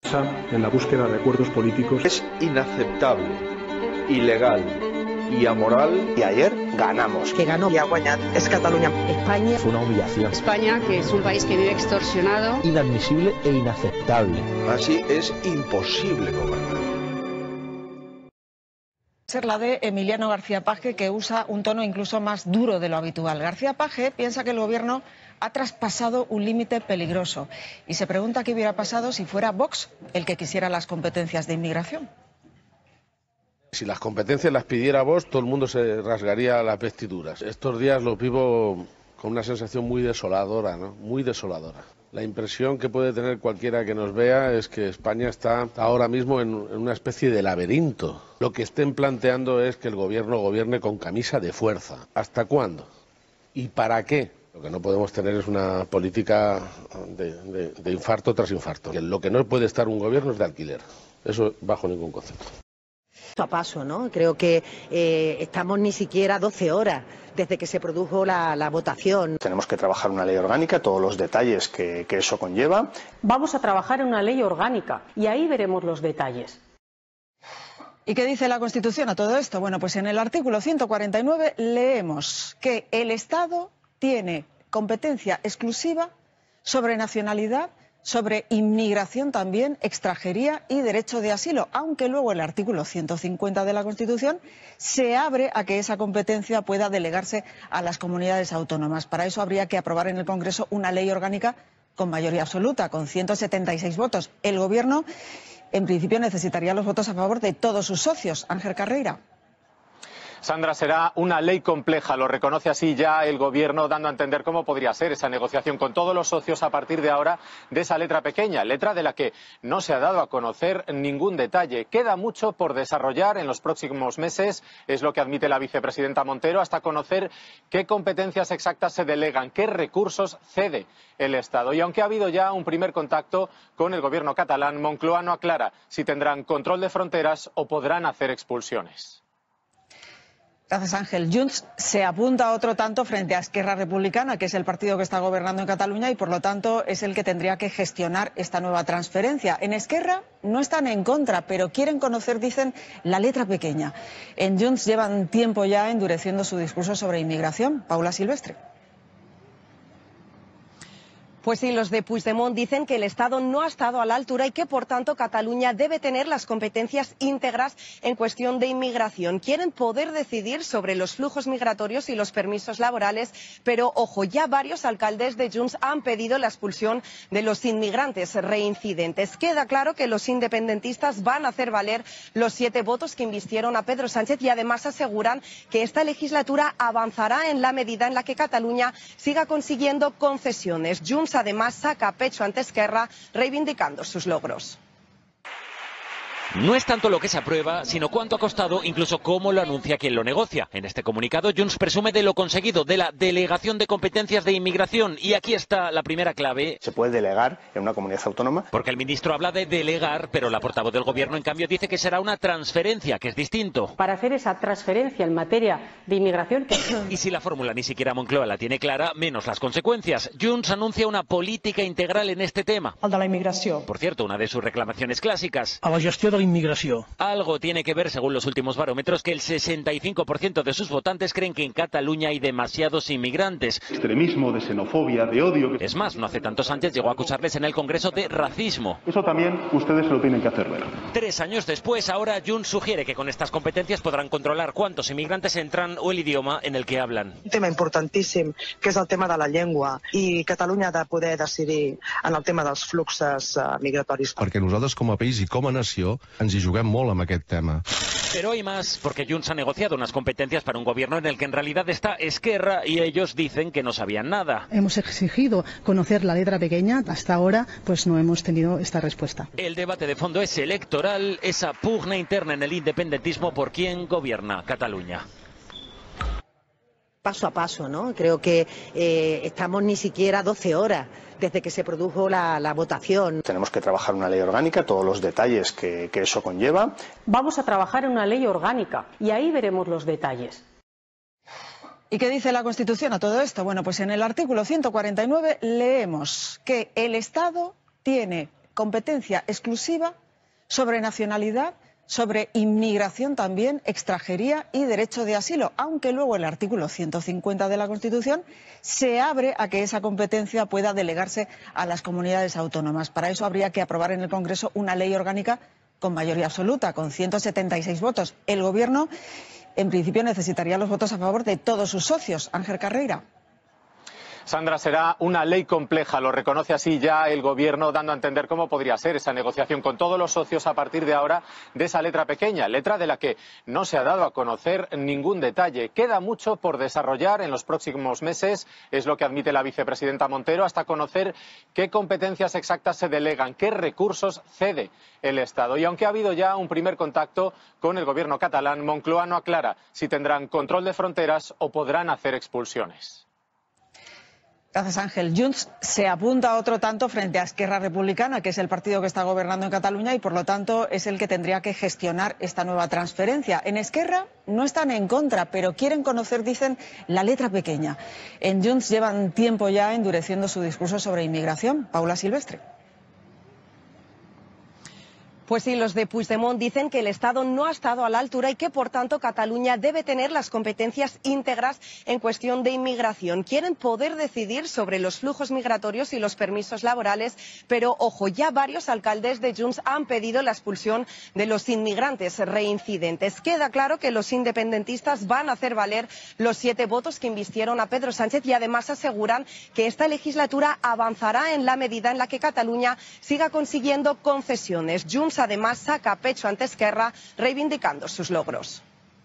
En la búsqueda de acuerdos políticos. Es inaceptable, ilegal y amoral. Y ayer ganamos. Que ganó y ha guanyat es Cataluña. España fue una humillación. España, que es un país que vive extorsionado. Inadmisible e inaceptable. Así es imposible gobernar. Ser la de Emiliano García Paje, que usa un tono incluso más duro de lo habitual. García Paje piensa que el gobierno ha traspasado un límite peligroso y se pregunta qué hubiera pasado si fuera Vox el que quisiera las competencias de inmigración. Si las competencias las pidiera Vox, todo el mundo se rasgaría las vestiduras. Estos días los vivo con una sensación muy desoladora, ¿no? Muy desoladora. La impresión que puede tener cualquiera que nos vea es que España está ahora mismo en una especie de laberinto. Lo que estén planteando es que el gobierno gobierne con camisa de fuerza. ¿Hasta cuándo? ¿Y para qué? Lo que no podemos tener es una política de infarto tras infarto. Lo que no puede estar un gobierno es de alquiler. Eso bajo ningún concepto. Paso a paso, ¿no? Creo que estamos ni siquiera 12 horas desde que se produjo la votación. Tenemos que trabajar una ley orgánica, todos los detalles que eso conlleva. Vamos a trabajar en una ley orgánica y ahí veremos los detalles. ¿Y qué dice la Constitución a todo esto? Bueno, pues en el artículo 149 leemos que el Estado tiene competencia exclusiva sobre nacionalidad, sobre inmigración también, extranjería y derecho de asilo, aunque luego el artículo 150 de la Constitución se abre a que esa competencia pueda delegarse a las comunidades autónomas. Para eso habría que aprobar en el Congreso una ley orgánica con mayoría absoluta, con 176 votos. El Gobierno, en principio, necesitaría los votos a favor de todos sus socios. Ángel Carreira. Sandra, será una ley compleja, lo reconoce así ya el Gobierno, dando a entender cómo podría ser esa negociación con todos los socios a partir de ahora de esa letra pequeña, letra de la que no se ha dado a conocer ningún detalle. Queda mucho por desarrollar en los próximos meses, es lo que admite la vicepresidenta Montero, hasta conocer qué competencias exactas se delegan, qué recursos cede el Estado. Y aunque ha habido ya un primer contacto con el Gobierno catalán, Moncloa no aclara si tendrán control de fronteras o podrán hacer expulsiones. Gracias, Ángel. Junts se apunta a otro tanto frente a Esquerra Republicana, que es el partido que está gobernando en Cataluña y por lo tanto es el que tendría que gestionar esta nueva transferencia. En Esquerra no están en contra, pero quieren conocer, dicen, la letra pequeña. En Junts llevan tiempo ya endureciendo su discurso sobre inmigración. Paula Silvestre. Pues sí, los de Puigdemont dicen que el Estado no ha estado a la altura y que, por tanto, Cataluña debe tener las competencias íntegras en cuestión de inmigración. Quieren poder decidir sobre los flujos migratorios y los permisos laborales, pero, ojo, ya varios alcaldes de Junts han pedido la expulsión de los inmigrantes reincidentes. Queda claro que los independentistas van a hacer valer los 7 votos que invistieron a Pedro Sánchez y además aseguran que esta legislatura avanzará en la medida en la que Cataluña siga consiguiendo concesiones. Junts además saca pecho ante Esquerra reivindicando sus logros. No es tanto lo que se aprueba, sino cuánto ha costado, incluso cómo lo anuncia quien lo negocia. En este comunicado, Junts presume de lo conseguido, de la delegación de competencias de inmigración. Y aquí está la primera clave. Se puede delegar en una comunidad autónoma. Porque el ministro habla de delegar, pero la portavoz del Gobierno, en cambio, dice que será una transferencia, que es distinto. Para hacer esa transferencia en materia de inmigración... Y si la fórmula ni siquiera Moncloa la tiene clara, menos las consecuencias. Junts anuncia una política integral en este tema. El de la inmigració. Por cierto, una de sus reclamaciones clásicas. A la gestió de la inmigració. Algo tiene que ver, según los últimos barómetros, que el 65% de sus votantes creen que en Cataluña hay demasiados inmigrantes. Extremismo, de xenofobia, de odio. Es más, no hace tanto Sánchez llegó a acusarles en el Congreso de racismo. Eso también ustedes se lo tienen que hacer ver. 3 años después, ahora Junts sugiere que con estas competencias podrán controlar cuántos inmigrantes entran o el idioma en el que hablan. Un tema importantíssim, que és el tema de la llengua, i Catalunya ha de poder decidir en el tema dels fluxos migratoris. Perquè nosaltres com a país i com a nació ens hi juguem molt amb aquest tema. Pero hay más, porque Junts ha negociado unas competencias para un gobierno en el que en realidad está Esquerra y ellos dicen que no sabían nada. Hemos exigido conocer la letra pequeña, hasta ahora pues no hemos tenido esta respuesta. El debate de fondo es electoral, esa pugna interna en el independentismo por quién gobierna Cataluña. Paso a paso, ¿no? Creo que estamos ni siquiera 12 horas desde que se produjo la votación. Tenemos que trabajar una ley orgánica, todos los detalles que eso conlleva. Vamos a trabajar en una ley orgánica y ahí veremos los detalles. ¿Y qué dice la Constitución a todo esto? Bueno, pues en el artículo 149 leemos que el Estado tiene competencia exclusiva sobre nacionalidad, sobre inmigración también, extranjería y derecho de asilo, aunque luego el artículo 150 de la Constitución se abre a que esa competencia pueda delegarse a las comunidades autónomas. Para eso habría que aprobar en el Congreso una ley orgánica con mayoría absoluta, con 176 votos. El Gobierno, en principio, necesitaría los votos a favor de todos sus socios. Ángel Carreira. Sandra, será una ley compleja, lo reconoce así ya el Gobierno, dando a entender cómo podría ser esa negociación con todos los socios a partir de ahora de esa letra pequeña, letra de la que no se ha dado a conocer ningún detalle. Queda mucho por desarrollar en los próximos meses, es lo que admite la vicepresidenta Montero, hasta conocer qué competencias exactas se delegan, qué recursos cede el Estado. Y aunque ha habido ya un primer contacto con el Gobierno catalán, Moncloa no aclara si tendrán control de fronteras o podrán hacer expulsiones. Gracias, Ángel. Junts se apunta a otro tanto frente a Esquerra Republicana, que es el partido que está gobernando en Cataluña y, por lo tanto, es el que tendría que gestionar esta nueva transferencia. En Esquerra no están en contra, pero quieren conocer, dicen, la letra pequeña. En Junts llevan tiempo ya endureciendo su discurso sobre inmigración. Paula Silvestre. Pues sí, los de Puigdemont dicen que el Estado no ha estado a la altura y que, por tanto, Cataluña debe tener las competencias íntegras en cuestión de inmigración. Quieren poder decidir sobre los flujos migratorios y los permisos laborales, pero, ojo, ya varios alcaldes de Junts han pedido la expulsión de los inmigrantes reincidentes. Queda claro que los independentistas van a hacer valer los 7 votos que invistieron a Pedro Sánchez y, además, aseguran que esta legislatura avanzará en la medida en la que Cataluña siga consiguiendo concesiones. Junts además saca pecho ante Esquerra reivindicando sus logros.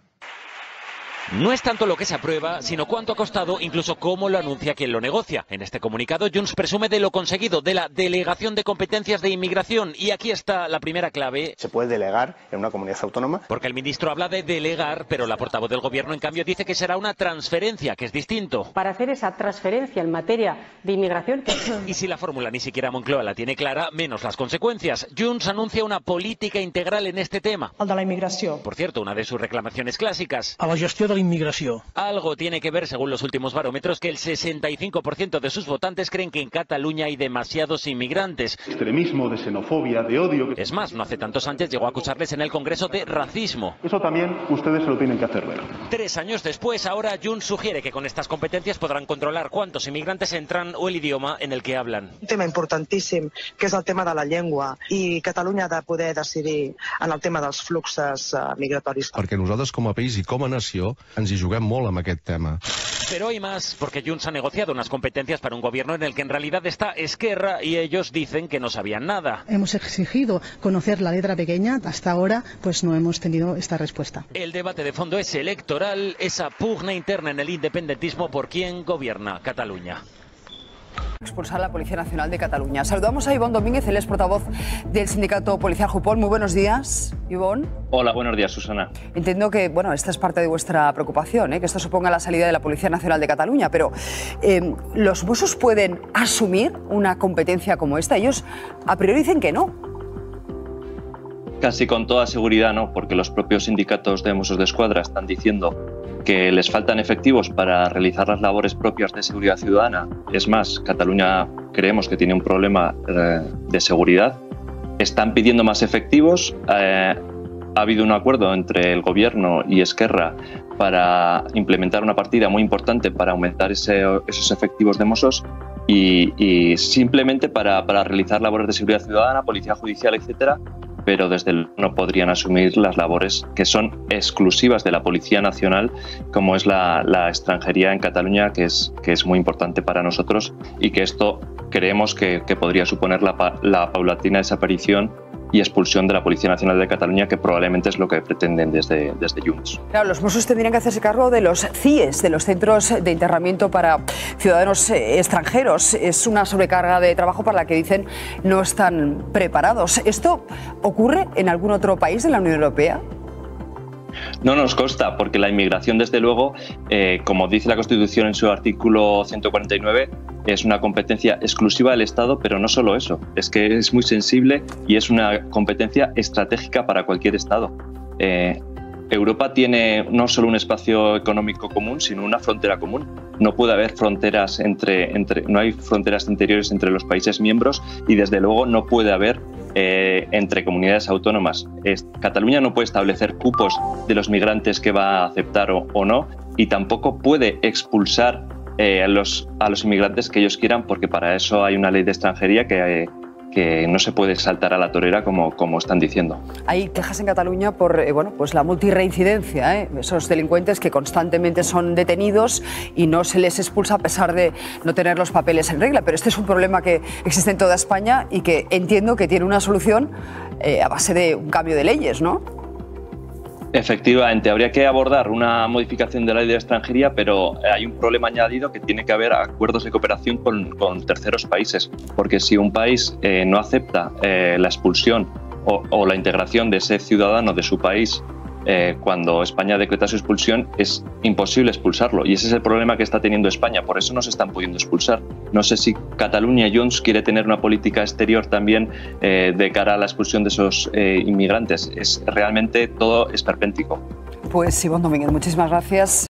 No es tanto lo que se aprueba, sino cuánto ha costado, incluso cómo lo anuncia quien lo negocia. En este comunicado, Junts presume de lo conseguido, de la delegación de competencias de inmigración. Y aquí está la primera clave. Se puede delegar en una comunidad autónoma. Porque el ministro habla de delegar, pero la portavoz del Gobierno, en cambio, dice que será una transferencia, que es distinto. Para hacer esa transferencia en materia de inmigración... Y si la fórmula ni siquiera Moncloa la tiene clara, menos las consecuencias. Junts anuncia una política integral en este tema. El de la immigració. Por cierto, una de sus reclamaciones clásicas. A la gestió de la inmigració. Algo tiene que ver, según los últimos barómetros, que el 65% de sus votantes creen que en Cataluña hay demasiados inmigrantes. Extremismo, de xenofobia, de odio. Es más, no hace tanto Sánchez llegó a acusarles en el Congreso de racismo. Eso también ustedes se lo tienen que hacer ver. 3 años después, ahora Junts sugiere que con estas competencias podrán controlar cuántos inmigrantes entran o el idioma en el que hablan. Un tema importantíssim, que és el tema de la llengua, i Catalunya ha de poder decidir en el tema dels fluxos migratoris. Perquè nosaltres com a país i com a nació ens hi juguem molt amb aquest tema. Pero hay más, porque Junts ha negociado unas competencias para un gobierno en el que en realidad está Esquerra y ellos dicen que no sabían nada. Hemos exigido conocer la letra pequeña, hasta ahora pues no hemos tenido esta respuesta. El debate de fondo es electoral, esa pugna interna en el independentismo por quién gobierna Cataluña. Expulsar a la Policía Nacional de Cataluña. Saludamos a Ivonne Domínguez, él es portavoz del sindicato policial Jupol. Muy buenos días, Ivonne. Hola, buenos días, Susana. Entiendo que, bueno, esta es parte de vuestra preocupación, que esto suponga la salida de la Policía Nacional de Cataluña, pero ¿los Mossos pueden asumir una competencia como esta? Ellos a priori dicen que no. Casi con toda seguridad no, porque los propios sindicatos de Mossos d'Esquadra están diciendo que les faltan efectivos para realizar las labores propias de seguridad ciudadana. Es más, Cataluña creemos que tiene un problema de seguridad. Están pidiendo más efectivos. Ha habido un acuerdo entre el Gobierno y Esquerra para implementar una partida muy importante para aumentar esos efectivos de Mossos y simplemente para realizar labores de seguridad ciudadana, policía judicial, etcétera, pero desde luego no podrían asumir las labores que son exclusivas de la Policía Nacional, como es la extranjería en Cataluña, que es muy importante para nosotros y que esto creemos que podría suponer la paulatina desaparición y expulsión de la Policía Nacional de Cataluña, que probablemente es lo que pretenden desde Junts. Claro, los Mossos tendrían que hacerse cargo de los CIES, de los centros de internamiento para ciudadanos extranjeros. Es una sobrecarga de trabajo para la que dicen no están preparados. ¿Esto ocurre en algún otro país de la Unión Europea? No nos consta, porque la inmigración, desde luego, como dice la Constitución en su artículo 149, es una competencia exclusiva del Estado, pero no solo eso, es que es muy sensible y es una competencia estratégica para cualquier Estado. Europa tiene no solo un espacio económico común, sino una frontera común. No puede haber fronteras no hay fronteras interiores entre los países miembros y desde luego no puede haber entre comunidades autónomas. Cataluña no puede establecer cupos de los migrantes que va a aceptar o no, y tampoco puede expulsar a los inmigrantes que ellos quieran, porque para eso hay una ley de extranjería que no se puede saltar a la torera como están diciendo. Hay quejas en Cataluña por pues la multirreincidencia, esos delincuentes que constantemente son detenidos y no se les expulsa a pesar de no tener los papeles en regla. Pero este es un problema que existe en toda España y que entiendo que tiene una solución a base de un cambio de leyes, ¿no? Efectivamente, habría que abordar una modificación de la ley de extranjería, pero hay un problema añadido, que tiene que haber acuerdos de cooperación con terceros países, porque si un país no acepta la expulsión o la integración de ese ciudadano de su país cuando España decreta su expulsión, es imposible expulsarlo, y ese es el problema que está teniendo España. Por eso no se están pudiendo expulsar. No sé si Catalunya y Junts quiere tener una política exterior también de cara a la expulsión de esos inmigrantes. Realmente todo esperpéntico. Pues Ivonne Domínguez, muchísimas gracias.